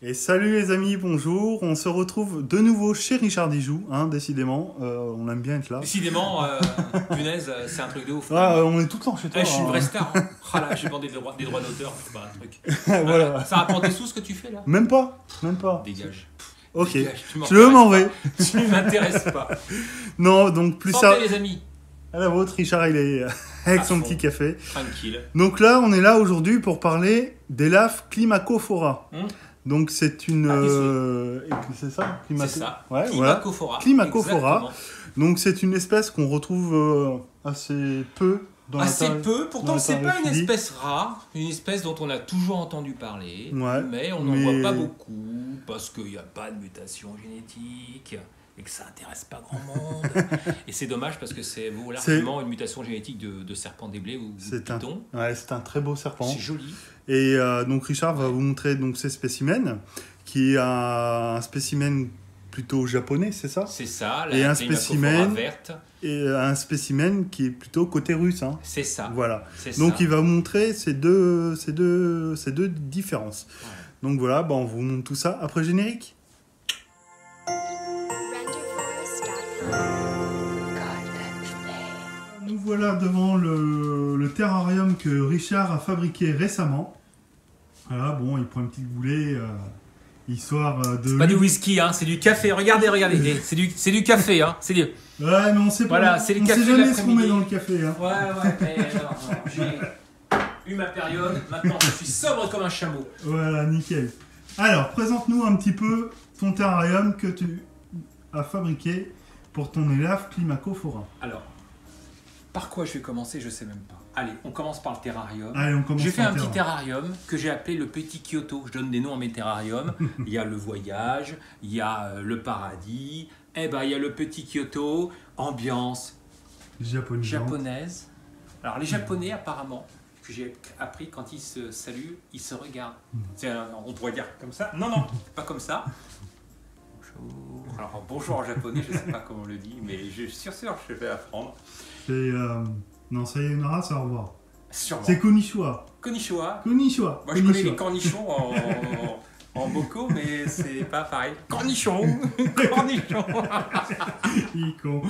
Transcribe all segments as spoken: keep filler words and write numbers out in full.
Et salut les amis, bonjour. On se retrouve de nouveau chez Richard Dijoux, hein, décidément. Euh, on aime bien être là. Décidément, euh, punaise, c'est un truc de ouf. Ah, euh, on est tout le temps chez toi. Eh, je suis une hein. vraie star. Hein. Ah là, j'ai vendu des droits, des droits d'auteur, c'est pas un truc. Voilà. Ah, ça rapporte des sous ce que tu fais là? Même pas, même pas. Dégage. Ok. Dégage, tu Je m'en vais. Tu ne m'intéresses pas. Non, donc plus Santé ça. les amis. À la vôtre, Richard, il est avec À son fond. petit café. Tranquille. Donc là, on est là aujourd'hui pour parler des laves Climacophora. Hum, Donc c'est une. Ah, qu'est-ce euh, C'est ça Climaco- c'est ça. Ouais, voilà. Climacophora. Climacophora. Exactement. Donc c'est une espèce qu'on retrouve euh, assez peu dans la Assez terre- peu, dans pourtant la c'est pas une paraphilie. espèce rare, une espèce dont on a toujours entendu parler, Ouais, mais on n'en mais- voit pas beaucoup parce qu'il n'y a pas de mutation génétique et que ça intéresse pas grand monde. Et c'est dommage parce que c'est vaut largement une mutation génétique de, de serpent des blés ou de C'est un, python. ouais, c'est un très beau serpent. C'est joli. Et euh, donc Richard va vous montrer donc ces spécimens, qui est un, un spécimen plutôt japonais, c'est ça? C'est ça, Et la un Climacophora spécimen- verte. Et un spécimen qui est plutôt côté russe. Hein. C'est ça. Voilà. C'est Donc ça. il va vous montrer ces deux, ces deux, ces deux différences. Voilà. Donc voilà, bah, on vous montre tout ça après générique. Nous voilà devant le, le terrarium que Richard a fabriqué récemment. Voilà, bon, il prend une petite goulée, euh, histoire euh, de... C'est pas du whisky, hein, c'est du café. Regardez, regardez. Eh, C'est du, c'est du café, hein. C'est du... Ouais, mais on sait pas, Voilà, c'est le on café sait de jamais ce qu'on met l'après-midi. dans le café. Hein. Ouais, ouais, mais non, non, j'ai eu ma période. Maintenant, je suis sobre comme un chameau. Voilà, nickel. Alors, présente-nous un petit peu ton terrarium que tu as fabriqué pour ton élève Climacophora. Alors, par quoi je vais commencer, je sais même pas. Allez, on commence par le terrarium. Allez, on commence J'ai fait par un le petit terrarium. terrarium que j'ai appelé le Petit Kyoto. Je donne des noms à mes terrariums. Il y a le voyage, il y a euh, le paradis, et ben il y a le Petit Kyoto, ambiance Japonais. japonaise. Alors les Japonais apparemment, que j'ai appris quand ils se saluent, ils se regardent. C'est un- on pourrait dire comme ça. Non, non, pas comme ça. Bonjour. Alors bonjour en japonais, je sais pas comment on le dit, mais je suis sûr, sûr je vais apprendre. C'est... Euh... Non, ça y est, une race, au revoir. Sûrement. C'est Konnichiwa. Konnichiwa. Konnichiwa. Moi je connais Konnichiwa. les cornichons en, en, en bocaux, mais c'est pas pareil. Cornichons Cornichons Il est con.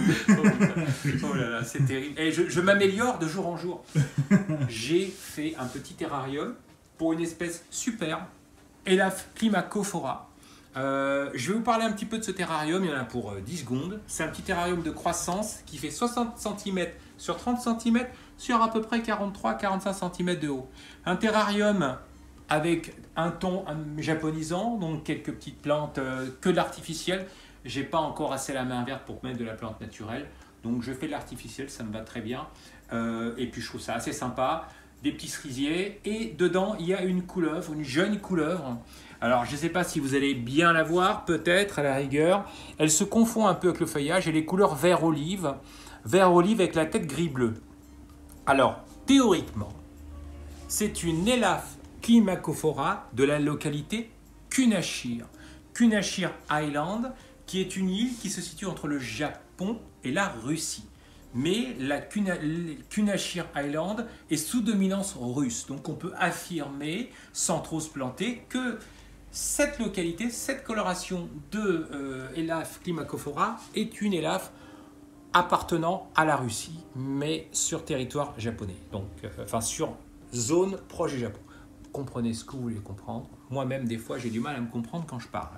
Oh là là, c'est terrible. Et je, je m'améliore de jour en jour. J'ai fait un petit terrarium pour une espèce superbe, Elaphe Climacophora. Euh, je vais vous parler un petit peu de ce terrarium, il y en a pour euh, dix secondes. C'est un petit terrarium de croissance qui fait soixante centimètres sur trente centimètres sur à peu près quarante-trois à quarante-cinq centimètres de haut. Un terrarium avec un ton euh, japonisant, donc quelques petites plantes, euh, que de l'artificiel. J'ai pas encore assez la main verte pour mettre de la plante naturelle, donc je fais de l'artificiel, ça me va très bien. Euh, et puis je trouve ça assez sympa. Des petits cerisiers, et dedans il y a une couleuvre, une jeune couleuvre. Alors je ne sais pas si vous allez bien la voir, peut-être à la rigueur. Elle se confond un peu avec le feuillage et les couleurs vert olive, vert olive avec la tête gris-bleu. Alors théoriquement, c'est une Elaphe Climacophora de la localité Kunashir. Kunashir Island, qui est une île qui se situe entre le Japon et la Russie. Mais la Kuna- Kunashir Island est sous dominance russe. Donc on peut affirmer, sans trop se planter, que cette localité, cette coloration de euh, Elaphe Climacophora est une Elaphe appartenant à la Russie, mais sur territoire japonais. Donc, euh, enfin sur zone proche du Japon. Comprenez ce que vous voulez comprendre. Moi-même, des fois, j'ai du mal à me comprendre quand je parle.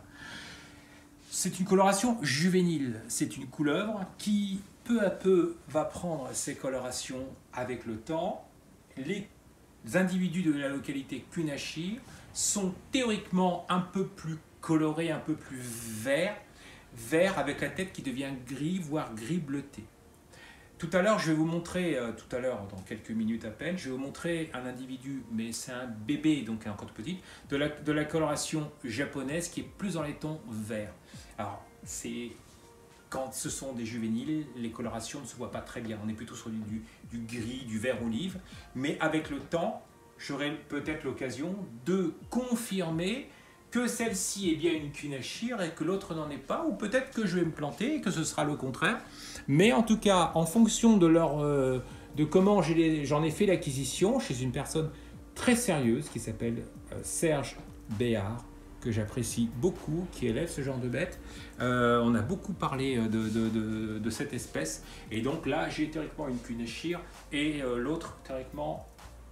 C'est une coloration juvénile. C'est une couleuvre qui, peu à peu, va prendre ses colorations avec le temps. Les individus de la localité Kunashir sont théoriquement un peu plus colorés, un peu plus verts, vert avec la tête qui devient gris, voire gris bleuté. Tout à l'heure, je vais vous montrer, euh, tout à l'heure, dans quelques minutes à peine, je vais vous montrer un individu, mais c'est un bébé, donc encore tout petit, de la, de la coloration japonaise qui est plus dans les tons verts. Alors, c'est quand ce sont des juvéniles, les colorations ne se voient pas très bien. On est plutôt sur du, du, du gris, du vert olive, mais avec le temps, j'aurai peut-être l'occasion de confirmer que celle-ci est bien une Kunashir et que l'autre n'en est pas, ou peut-être que je vais me planter et que ce sera le contraire. Mais en tout cas, en fonction de, leur, euh, de comment j'en ai, ai fait l'acquisition chez une personne très sérieuse qui s'appelle euh, Serge Béard, que j'apprécie beaucoup, qui élève ce genre de bête. Euh, on a beaucoup parlé de, de, de, de cette espèce. Et donc là, j'ai théoriquement une Kunashir et euh, l'autre, théoriquement,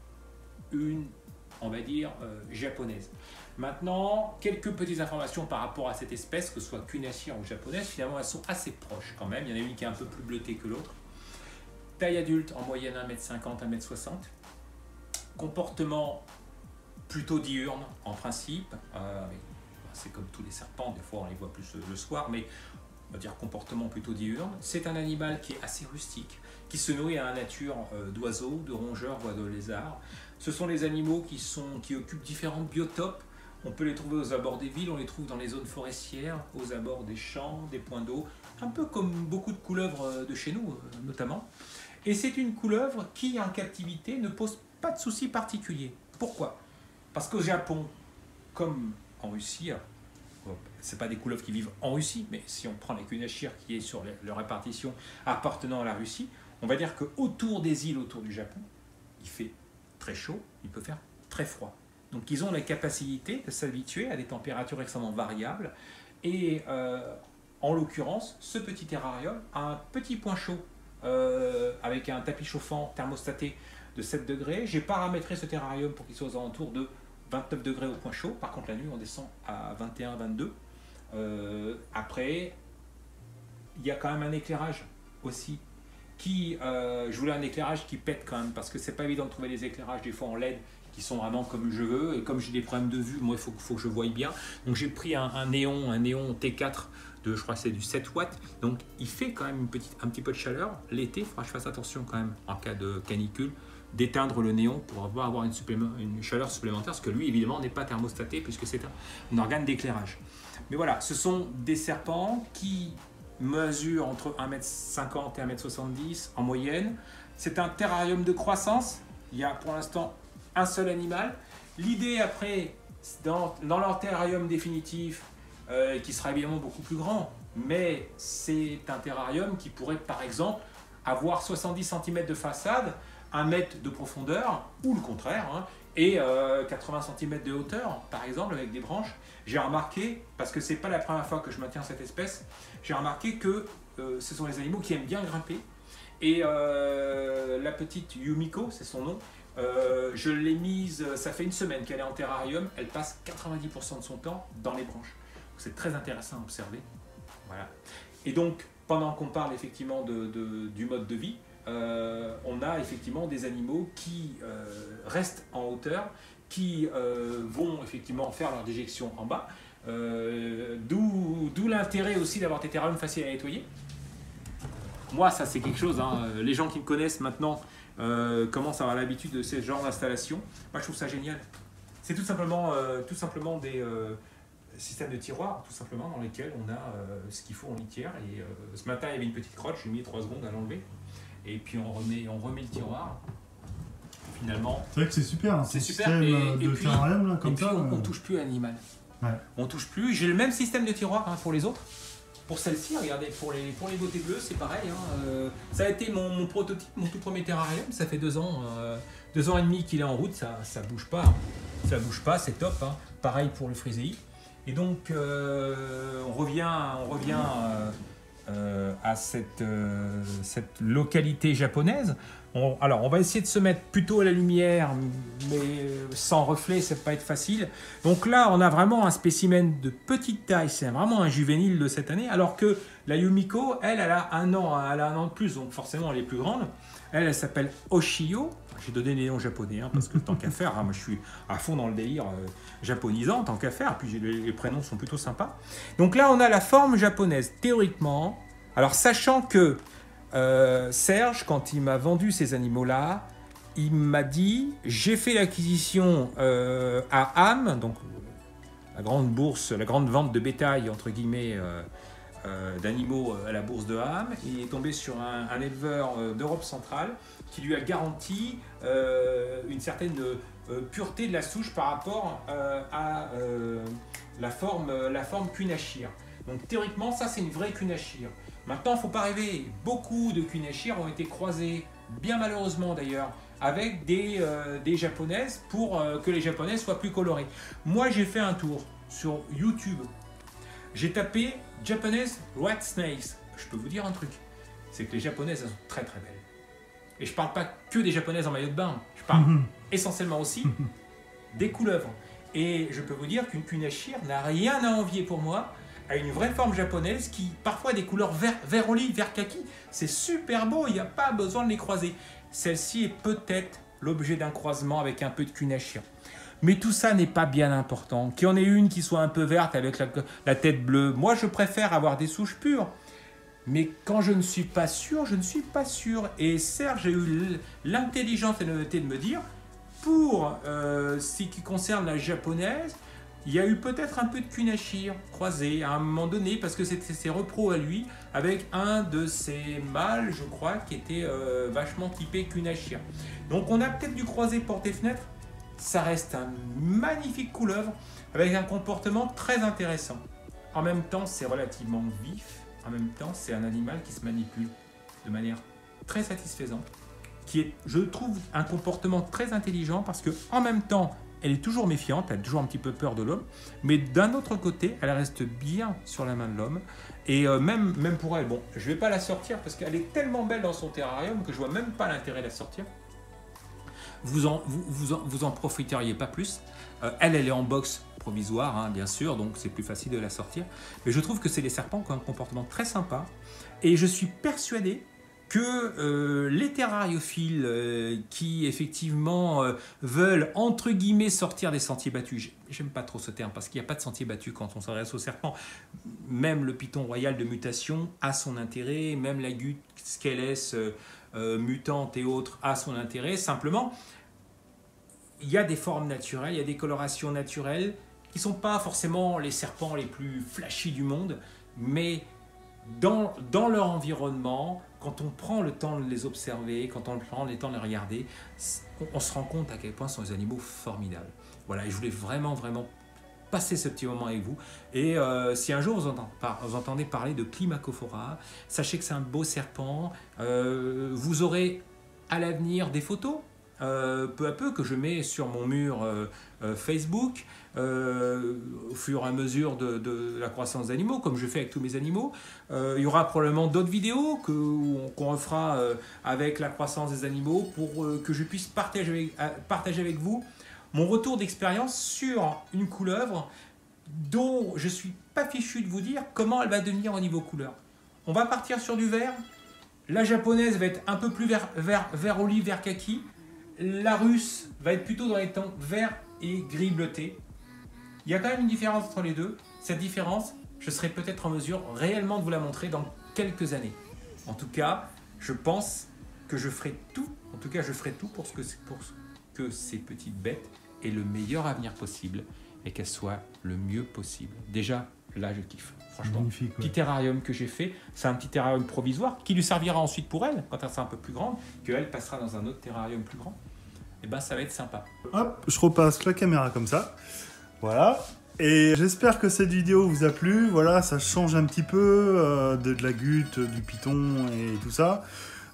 une, on va dire, euh, japonaise. Maintenant, quelques petites informations par rapport à cette espèce, que ce soit Kunashir ou japonaise, finalement, elles sont assez proches quand même. Il y en a une qui est un peu plus bleutée que l'autre. Taille adulte, en moyenne un mètre cinquante, un mètre soixante. Comportement plutôt diurne en principe, euh, c'est comme tous les serpents, des fois on les voit plus le soir, mais on va dire comportement plutôt diurne. C'est un animal qui est assez rustique, qui se nourrit à la nature euh, d'oiseaux, de rongeurs, voire de lézards. Ce sont les animaux qui, sont, qui occupent différents biotopes. On peut les trouver aux abords des villes, on les trouve dans les zones forestières, aux abords des champs, des points d'eau, un peu comme beaucoup de couleuvres de chez nous notamment. Et c'est une couleuvre qui en captivité ne pose pas de soucis particuliers. Pourquoi ? Parce qu'au Japon, comme en Russie, ce n'est pas des couleuvres qui vivent en Russie, mais si on prend la Kunashir qui est sur leur répartition appartenant à la Russie, on va dire qu'autour des îles autour du Japon, il fait très chaud, il peut faire très froid. Donc ils ont la capacité de s'habituer à des températures extrêmement variables. Et euh, en l'occurrence, ce petit terrarium a un petit point chaud euh, avec un tapis chauffant thermostaté de sept degrés. J'ai paramétré ce terrarium pour qu'il soit aux alentours de vingt-neuf degrés au point chaud. Par contre, la nuit, on descend à vingt et un vingt-deux. Euh, après, il y a quand même un éclairage aussi. Qui, euh, je voulais un éclairage qui pète quand même, parce que c'est pas évident de trouver des éclairages des fois en L E D qui sont vraiment comme je veux. Et comme j'ai des problèmes de vue, moi, il faut, faut que je voie bien. Donc, j'ai pris un, un néon, un néon T quatre de, je crois que c'est du sept watts. Donc, il fait quand même une petite, un petit peu de chaleur. L'été, il faudra que je fasse attention quand même, en cas de canicule, d'éteindre le néon pour avoir, avoir une, une chaleur supplémentaire, parce que lui, évidemment, n'est pas thermostaté puisque c'est un, un organe d'éclairage. Mais voilà, ce sont des serpents qui mesurent entre un mètre cinquante et un mètre soixante-dix en moyenne. C'est un terrarium de croissance. Il y a pour l'instant un seul animal. L'idée après, dans, dans leur terrarium définitif, euh, qui sera évidemment beaucoup plus grand, mais c'est un terrarium qui pourrait par exemple avoir soixante-dix centimètres de façade, un mètre de profondeur, ou le contraire, hein, et euh, quatre-vingts centimètres de hauteur, par exemple, avec des branches. J'ai remarqué, parce que c'est pas la première fois que je maintiens cette espèce, j'ai remarqué que euh, ce sont les animaux qui aiment bien grimper. Et euh, la petite Yumiko, c'est son nom, euh, je l'ai mise, ça fait une semaine qu'elle est en terrarium, elle passe quatre-vingt-dix pour cent de son temps dans les branches. C'est très intéressant à observer. Voilà. Et donc, pendant qu'on parle effectivement de, de, du mode de vie, Euh, on a effectivement des animaux qui euh, restent en hauteur, qui euh, vont effectivement faire leur déjection en bas, euh, d'où l'intérêt aussi d'avoir des terrariums faciles à nettoyer. Moi, ça c'est quelque chose, hein, les gens qui me connaissent maintenant euh, commencent à avoir l'habitude de ce genre d'installation. Moi, je trouve ça génial. C'est tout simplement, euh, tout simplement des euh, systèmes de tiroirs, tout simplement, dans lesquels on a euh, ce qu'il faut en litière. Et euh, ce matin, il y avait une petite crotte, j'ai mis trois secondes à l'enlever. Et puis on remet, on remet le tiroir. Finalement, c'est vrai que c'est super, hein, c'est super. système Et, de et puis, terrarium là, comme et puis ça. on, euh... on touche plus à l'animal. Ouais. On touche plus. J'ai le même système de tiroir hein, pour les autres. Pour celle-ci, regardez, pour les, pour les beautés bleues, c'est pareil. Hein, euh, ça a été mon, mon prototype, mon tout premier terrarium. Ça fait deux ans, euh, deux ans et demi qu'il est en route. Ça, ça bouge pas. Ça bouge pas, c'est top. Hein. Pareil pour le frisei. Et donc, euh, on revient, on revient. Euh, Euh, à cette, euh, cette localité japonaise. On, alors, on va essayer de se mettre plutôt à la lumière, mais sans reflet, ça ne va pas être facile. Donc là, on a vraiment un spécimen de petite taille, c'est vraiment un juvénile de cette année, alors que la Yumiko, elle, elle a un an, elle a un an de plus, donc forcément, elle est plus grande. Elle, elle s'appelle Oshiyo. J'ai donné des noms japonais, hein, parce que tant qu'à faire, hein, moi je suis à fond dans le délire euh, japonisant, tant qu'à faire, puis les, les prénoms sont plutôt sympas. Donc là, on a la forme japonaise, théoriquement. Alors, sachant que euh, Serge, quand il m'a vendu ces animaux-là, il m'a dit, j'ai fait l'acquisition euh, à Ham, donc la grande bourse, la grande vente de bétail, entre guillemets, euh, euh, d'animaux à la bourse de Ham. Il est tombé sur un, un éleveur euh, d'Europe centrale qui lui a garanti euh, une certaine euh, pureté de la souche par rapport euh, à euh, la forme, la forme Kunashir. Donc théoriquement, ça c'est une vraie Kunashir. Maintenant, il ne faut pas rêver, beaucoup de Kunashir ont été croisés, bien malheureusement d'ailleurs, avec des, euh, des japonaises pour euh, que les japonaises soient plus colorées. Moi, j'ai fait un tour sur YouTube. J'ai tapé Japanese Rat Snakes. Je peux vous dire un truc, c'est que les japonaises elles sont très très belles. Et je parle pas que des japonaises en maillot de bain, je parle mmh. essentiellement aussi des couleuvres. Et je peux vous dire qu'une kunashir n'a rien à envier pour moi à une vraie forme japonaise qui parfois a des couleurs vert, vert olive, vert kaki. C'est super beau, il n'y a pas besoin de les croiser. Celle-ci est peut-être l'objet d'un croisement avec un peu de kunashir. Mais tout ça n'est pas bien important. Qu'il y en ait une qui soit un peu verte avec la, la tête bleue, moi je préfère avoir des souches pures. Mais quand je ne suis pas sûr, je ne suis pas sûr. Et Serge a eu l'intelligence et l'honnêteté de me dire, pour euh, ce qui concerne la japonaise, il y a eu peut-être un peu de kunashir croisé à un moment donné, parce que c'était ses repros à lui, avec un de ses mâles, je crois, qui était euh, vachement typé kunashir. Donc on a peut-être dû croiser porte et fenêtre. Ça reste un magnifique couleuvre, avec un comportement très intéressant. En même temps, c'est relativement vif. En même temps, c'est un animal qui se manipule de manière très satisfaisante, qui est, je trouve, un comportement très intelligent parce que, en même temps, elle est toujours méfiante, elle a toujours un petit peu peur de l'homme, mais d'un autre côté, elle reste bien sur la main de l'homme. Et euh, même, même pour elle, bon, je ne vais pas la sortir parce qu'elle est tellement belle dans son terrarium que je ne vois même pas l'intérêt de la sortir. Vous en, vous, vous en, vous en profiteriez pas plus. Euh, elle, elle est en box provisoire, hein, bien sûr, donc c'est plus facile de la sortir. Mais je trouve que c'est des serpents qui ont un comportement très sympa. Et je suis persuadé que euh, les terrariophiles euh, qui, effectivement, euh, veulent, entre guillemets, sortir des sentiers battus, j'aime pas trop ce terme, parce qu'il n'y a pas de sentier battu quand on s'adresse aux serpents. Même le python royal de mutation a son intérêt, même la gute scalès euh, euh, mutante et autres a son intérêt. Simplement, il y a des formes naturelles, il y a des colorations naturelles qui ne sont pas forcément les serpents les plus flashy du monde, mais dans, dans leur environnement, quand on prend le temps de les observer, quand on prend le temps de les regarder, on, on se rend compte à quel point ce sont des animaux formidables. Voilà, et je voulais vraiment, vraiment passer ce petit moment avec vous. Et euh, si un jour vous, entend, vous entendez parler de Climacophora, sachez que c'est un beau serpent. Euh, vous aurez à l'avenir des photos, Euh, peu à peu, que je mets sur mon mur euh, euh, Facebook euh, au fur et à mesure de, de la croissance des animaux, comme je fais avec tous mes animaux. Euh, il y aura probablement d'autres vidéos que, qu'on refera euh, avec la croissance des animaux pour euh, que je puisse partager avec, euh, partager avec vous mon retour d'expérience sur une couleuvre dont je ne suis pas fichu de vous dire comment elle va devenir au niveau couleur. On va partir sur du vert. La japonaise va être un peu plus vert, vert, vert olive, vert kaki. La russe va être plutôt dans les tons vert et gris bleuté. Il y a quand même une différence entre les deux. Cette différence, je serai peut-être en mesure réellement de vous la montrer dans quelques années. En tout cas, je pense que je ferai tout, en tout cas je ferai tout pour, ce que, pour que ces petites bêtes aient le meilleur avenir possible et qu'elles soient le mieux possible. Déjà, là je kiffe. Franchement, magnifique, ouais. Petit terrarium que j'ai fait, c'est un petit terrarium provisoire qui lui servira ensuite pour elle, quand elle sera un peu plus grande, qu'elle passera dans un autre terrarium plus grand. Et ben ça va être sympa. Hop, je repasse la caméra comme ça. Voilà. Et j'espère que cette vidéo vous a plu. Voilà, ça change un petit peu euh, de, de la gute, du python et tout ça.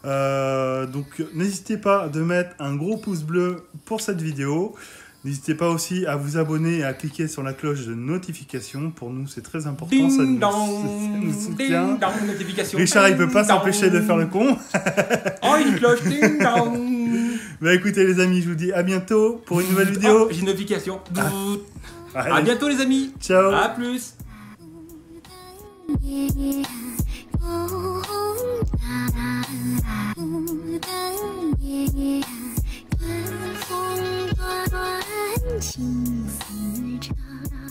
Euh, donc n'hésitez pas de mettre un gros pouce bleu pour cette vidéo. N'hésitez pas aussi à vous abonner et à cliquer sur la cloche de notification. Pour nous, c'est très important. Ding ça nous, dong, ça nous soutient. Ding dong, notification. Richard, il ne peut pas Ding s'empêcher de faire le con. Oh, une cloche. Ding dong. Bah écoutez les amis, je vous dis à bientôt pour une nouvelle vidéo. Oh, j'ai une notification. Ah. À bientôt les amis. Ciao. À plus. 그风多乱，青丝缠。